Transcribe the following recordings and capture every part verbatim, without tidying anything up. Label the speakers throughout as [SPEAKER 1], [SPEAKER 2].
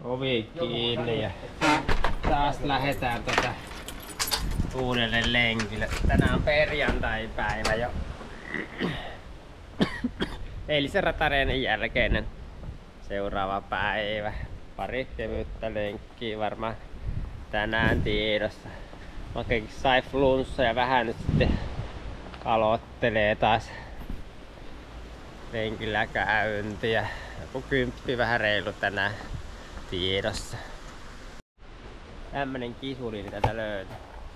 [SPEAKER 1] Ovi kiinni ja taas lähdetään tota uudelle lenkille. Tänään on perjantai-päivä jo. Eilisen ratareenin jälkeinen seuraava päivä. Pari kevyttä lenkkiä varmaan tänään tiedossa. Oikeinkin sai flunssa ja vähän nyt sitten aloittelee taas lenkillä käyntiä. Joku kymppi vähän reilu tänään tiedossa. Tämmönen kisuli tätä löytyy.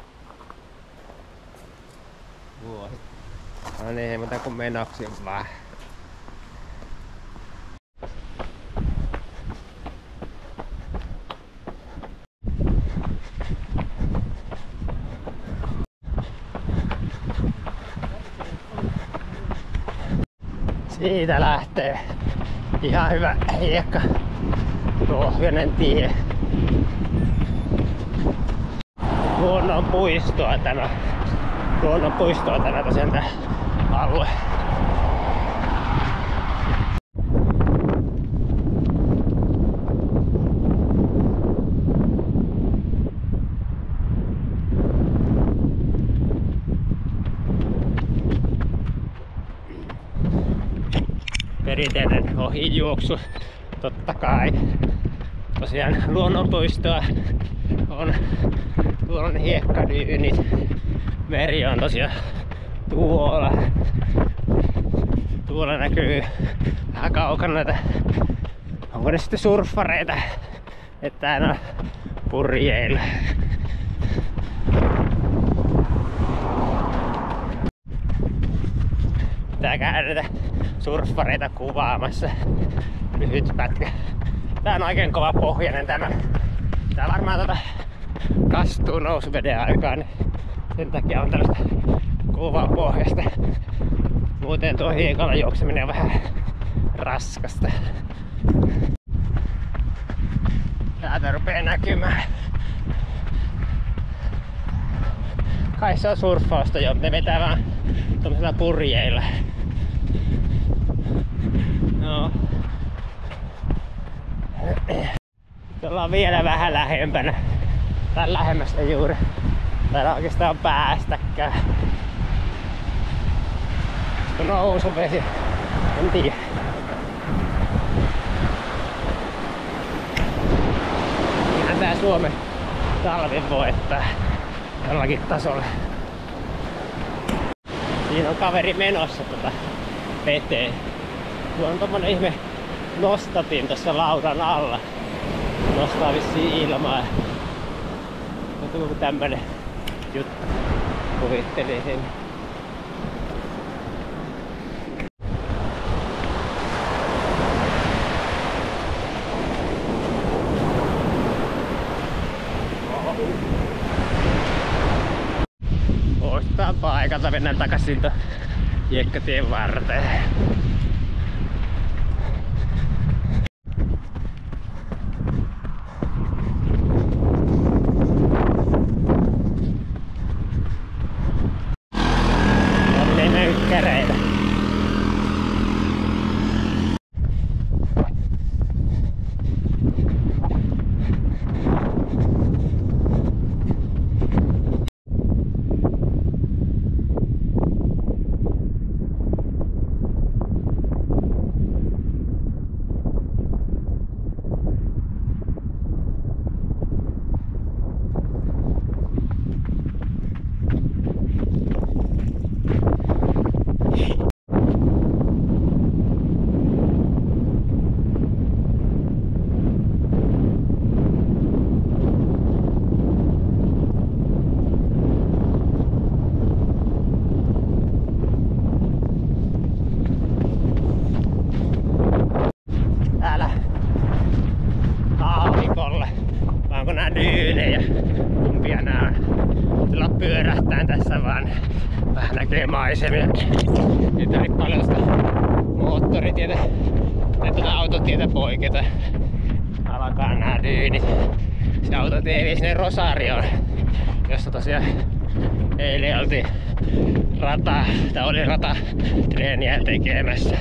[SPEAKER 1] Vuosi. No niin, ei muuta kuin menoksi vaan. Siitä lähtee ihan hyvä hiekka pohjoinen tie. Luonnon puistoa tämä. Luonnon puistoa tämä tosiaan tää alue. Perinteinen ohijuoksu, totta kai. Tosiaan luonnonpuistoa on tuolla hiekkadyynit. Meri on tosiaan tuolla. Tuolla näkyy vähän kaukana näitä, onko ne sitten surffareita, että tää on purjeilla. Tää käydään surffareita kuvaamassa. Lyhyt pätkä. Tää on oikein kova pohjainen tämä. Tää varmaan tota kastuu nousuveden aikaan, niin sen takia on tällaista kovaa pohjasta. Muuten tuo hiekalla juokseminen on vähän raskasta. Täältä rupee näkymään. Kai se on surffausta jo, ne vetää vaan tommosilla purjeilla. No. Ollaan vielä vähän lähempänä. Tän lähemmästä juuri. Täällä oikeastaan päästäkään. Kun nousuvesi, en tiedä. Ihan tää Suomen talvi voittaa jollakin tasolla. Siinä on kaveri menossa tota veteen. Tuo on tommonen ihme nostatin tossa laudan alla. Nostaa vissiin ilmaa. On joku tämmönen juttu. Kuvittelin sen. Poistetaan paikalta, mennään takas siltä hiekkatien varteen. Käreitä. Dyynejä. Kumpia nää on. Sillä pyörähtään tässä vaan. Vähän näkee maisemia. Nyt oli paljon sitä moottoritietä tai tuota autotietä poiketa. Alkaa nää dyynit. Se autotie vii sinne Rosarioon, jossa tosiaan eilen oltiin rata, tai oli rata treeniä tekemässä.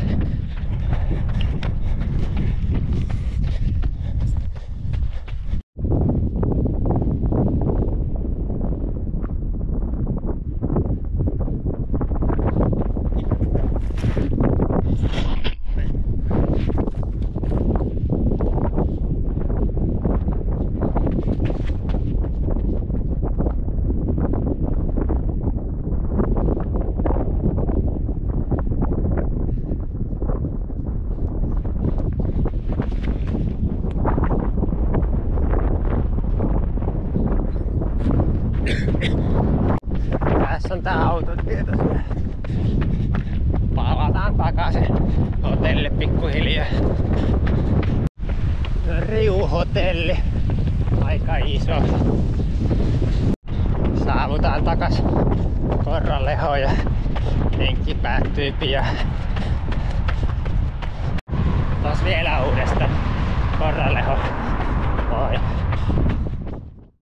[SPEAKER 1] Tässä on tää autotie tässä. Palataan takaisin hotelle pikkuhiljaa. Riuhotelli. Aika iso. Saavutaan takas Korralehoon ja lenkki päättyy pian. Taas vielä uudestaan Korraleho.